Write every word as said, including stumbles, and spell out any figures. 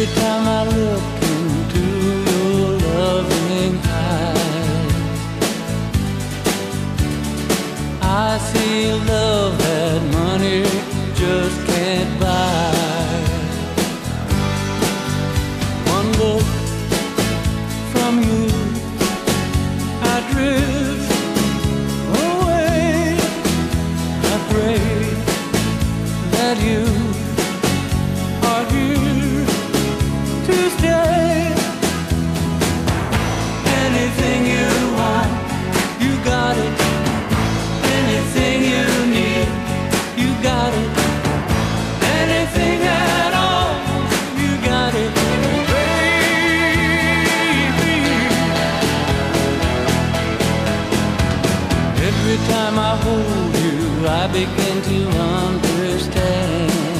Every time I look into your loving eyes, I see love that money just can't buy. One look from you, I drift away. I pray that you are here to stay. Anything you want, you got it. Anything you need, you got it. Anything at all, you got it, baby. Every time I hold you, I begin to understand.